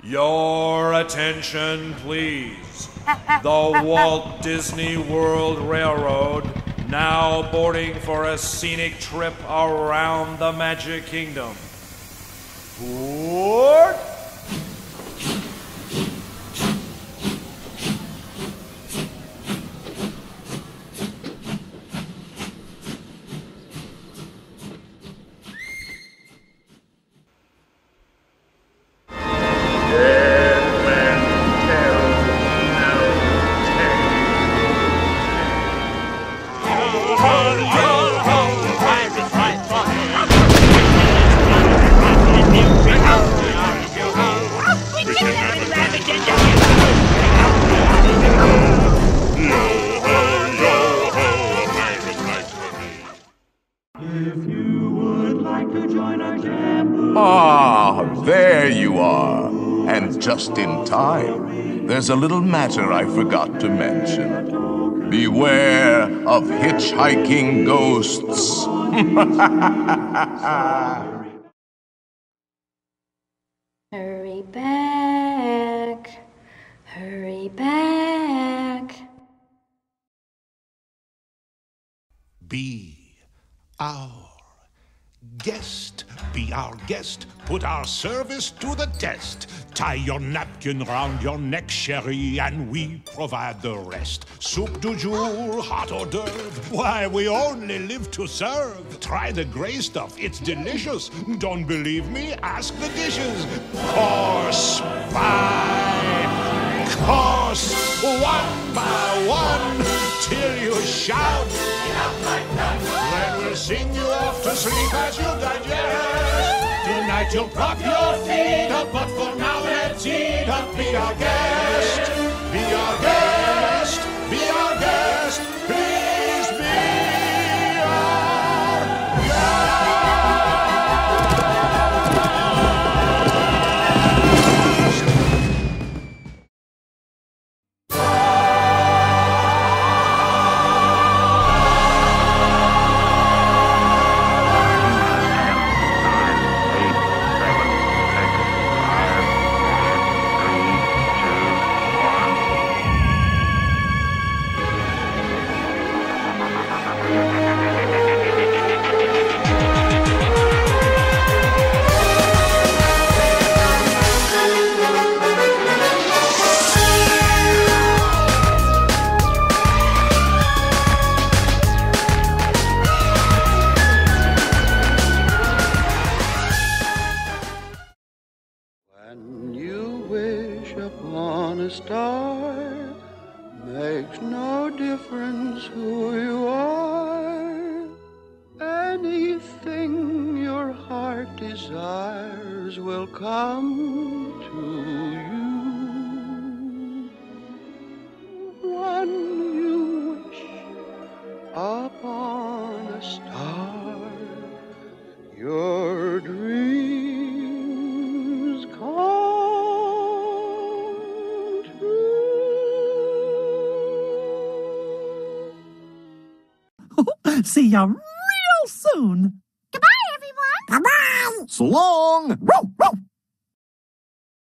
Your attention, please. The Walt Disney World Railroad now boarding for a scenic trip around the Magic Kingdom. Board! Ah, there you are. And just in time. There's a little matter I forgot to mention. Beware of hitchhiking ghosts. Hurry back. Hurry back. Be our guest. Be our guest. Put our service to the test. Tie your napkin round your neck, Sherry, and we provide the rest. Soup du jour, hot hors d'oeuvre. Why, we only live to serve. Try the gray stuff. It's delicious. Don't believe me? Ask the dishes. Course by course, one by one, till you shout. Then we'll sing you off to sleep as you digest. Tonight you'll prop your feet up, but for now let's eat up. Be our guest, be our guest, be our guest. Please be our guest. When you wish upon a star, makes no difference who you are. Anything your heart desires will come to you. When you wish upon a star, your dreams come true. See ya real soon. Goodbye, everyone. Bye-bye. So long. Woo, woo.